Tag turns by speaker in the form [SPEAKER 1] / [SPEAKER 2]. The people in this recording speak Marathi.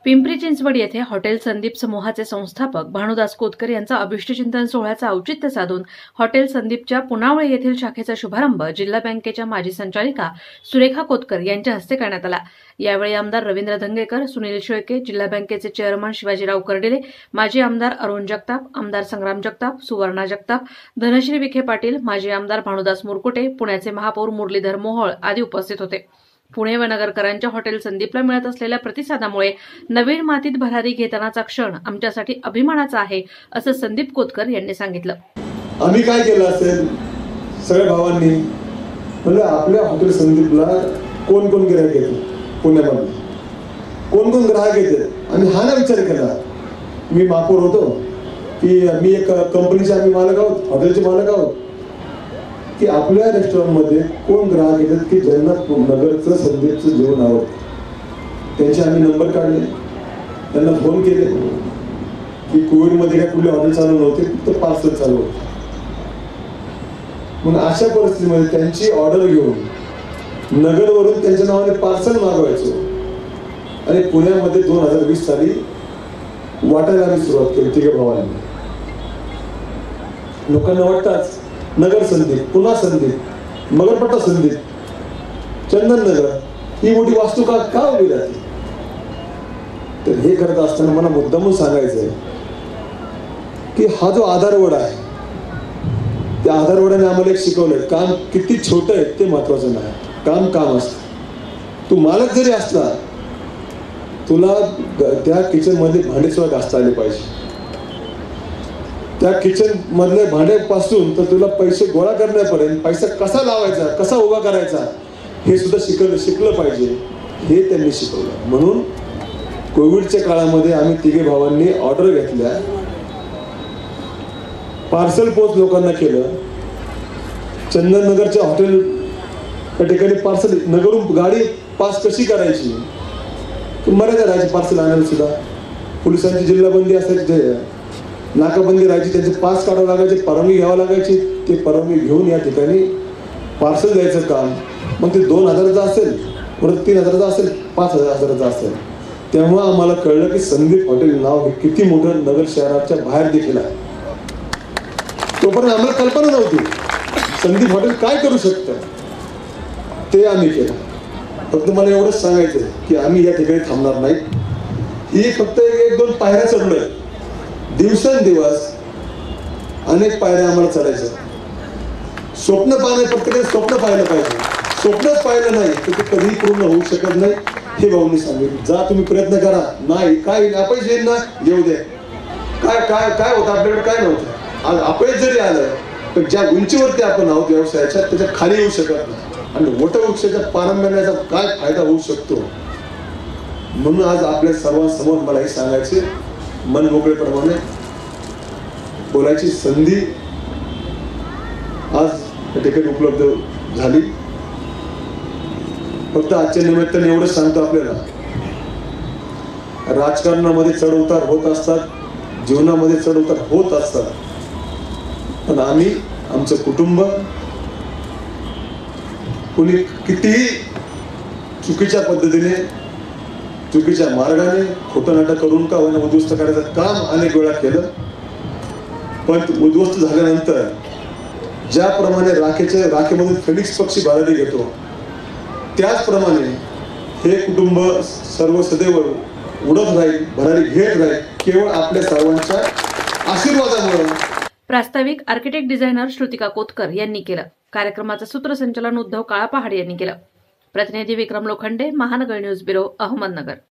[SPEAKER 1] पिंपरी चिंचवड येथे हॉटेल संदीप समूहाचे संस्थापक भानुदास कोतकर यांचा अभिष्टचिंतन सोहळ्याचं औचित्य साधून हॉटेल संदीपच्या पुनावळे येथील शाखेचा शुभारंभ जिल्हा बँकेच्या माजी संचालिका सुरेखा कोतकर यांच्या हस्ते करण्यात आला। यावेळी आमदार रवींद्र धंगेकर, सुनील शेळके, जिल्हा बँकेचे चेअरमन शिवाजीराव कर्डिले, माजी आमदार अरुण जगताप, आमदार संग्राम जगताप, सुवर्णा जगताप, धनश्री विखे पाटील, माजी आमदार भानुदास मुरकुटे, पुण्याचे महापौर मुरलीधर मोहोळ आदी उपस्थित होते। पुणे व नगरकरांच्या हॉटेल संदीपला मिळत असलेल्या प्रतिसादामुळे नवीन मातीत भरारी घेतानाचा क्षण आमच्यासाठी अभिमानाचा आहे, असं संदीप कोतकर यांनी सांगितलं।
[SPEAKER 2] आम्ही काय केलं असेल सगळ्या भावांनी, म्हणजे आपल्या हॉटेल संदीपला कोण कोण ग्राहक येतात, पुण्यामध्ये कोण कोण ग्राहक येतात, आणि हा ना विचार केला। मी महापौर होतो की मी एक कंपनीचे आम्ही मालक आहोत, हॉटेलचे मालक आहोत, की आपल्या रेस्टॉरंटमध्ये कोण ग्राहक येतात की ज्यांना नगरचं संदीपचं जेवण आवडतं। त्यांचे आम्ही नंबर काढले, त्यांना फोन केले की कोविडमध्ये काय कुठले हॉटेल चालू नव्हते, फक्त पार्सल चालू होते। म्हणून अशा परिस्थितीमध्ये त्यांची ऑर्डर घेऊन नगरवरून त्यांच्या नावाने पार्सल मागवायचो, आणि पुण्यामध्ये 2020 साली वाटायला आम्ही सुरुवात केली तिघे भावांनी। लोकांना वाटताच नगर संदीप, पुन्हा संदीप, मगरपट्टा संदीप, चंदन नगर ही मोठी वास्तू का उभी राहते। तर हे करत असताना मला मुद्दामून सांगायचं आहे की हा जो आधारवड आहे, त्या आधारवडाने आम्हाला एक शिकवलंय, काम किती छोटं आहे ते महत्वाचं नाही, काम असतं। तू मालक जरी असला, तुला त्या किचन मध्ये भांडे सुद्धा घासता आले पाहिजे। त्या किचन मधले भांड्यापासून तर तुला पैसे गोळा करण्यापर्यंत पैसा कसा लावायचा, कसा उभा करायचा हे सुद्धा शिकलं पाहिजे, हे त्यांनी शिकवलं। म्हणून कोविडच्या काळामध्ये आम्ही तिघे भावांनी ऑर्डर घेतल्या, पार्सल पोच लोकांना केलं। चंदननगरच्या हॉटेल त्या ठिकाणी पार्सल नगरून गाडी पास कशी करायची, मर्यादा राहायची पार्सल आणायला सुद्धा, पोलिसांची जिल्हाबंदी असायची, नाकाबंदी राहायची, त्यांचे पास काढावं लागायचे, परवानगी घ्यावं लागायची, ते परवानगी घेऊन या ठिकाणी पार्सल द्यायचं काम। मग ते 2000चं असेल, परत 3000चं असेल, 5000चं असेल। तेव्हा आम्हाला कळलं की संदीप हॉटेल नाव हे किती मोठं नगर शहराच्या बाहेर देखील आहे। तोपर्यंत आम्हाला कल्पना नव्हती संदीप हॉटेल काय करू शकतं, ते आम्ही केलं। फक्त मला एवढंच सांगायचं की आम्ही या ठिकाणी थांबणार नाही। ही फक्त 1-2 पायऱ्या चढलोय, दिवसेंदिवस अनेक पायऱ्या आम्हाला चढायचं। स्वप्न पाहणे, प्रत्येकाने स्वप्न पाहिलं पाहिजे, स्वप्नच पाहिलं नाही तर ते कधीही पूर्ण होऊ शकत नाही, हे भाऊंनी सांगितलं। जा तुम्ही प्रयत्न करा, नाही काय अपयश येईल ना, येऊ दे, काय काय काय होतं आपल्याकडे, काय नव्हतं। आज अपयश जरी आलं तर ज्या उंचीवरती आपण आहोत व्यवसायाच्या, त्याच्या खाली येऊ शकत नाही, आणि वटवृक्षाच्या पारंब्याचा काय फायदा होऊ शकतो। म्हणून आज आपल्या सर्वांसमोर मला हे सांगायचे, मन मोकळेपणाने बोलायची संधी आज या ठिकाणी उपलब्ध झाली। फक्त आजच्या निमित्ताने एवढंच सांगतो, आपल्याला राजकारणामध्ये चढउतार होत असतात, जीवनामध्ये चढउतार होत असतात, पण आम्ही आमचं कुटुंब कोणी कितीही चुकीच्या पद्धतीने, चुकीच्या मार्गाने, खोटं नाटक करून का होईना उद्ध्वस्त करायचं काम अनेक वेळा केलं, पण उद्ध्वस्त झाल्यानंतर ज्याप्रमाणे राखेमधून फिनिक्स पक्षी भरारी घेतो, त्याचप्रमाणे हे कुटुंब सर्व सदैव उडत राहील, भरारी घेत राहील, केवळ आपल्या सर्वांच्या आशीर्वादामुळे।
[SPEAKER 1] प्रास्ताविक आर्किटेक्ट डिझायनर श्रुतिका कोतकर यांनी केलं। कार्यक्रमाचं सूत्रसंचालन उद्धव काळापहाड यांनी केलं। प्रतिनिधी विक्रम लोखंडे, महानगर न्यूज ब्युरो, अहमदनगर।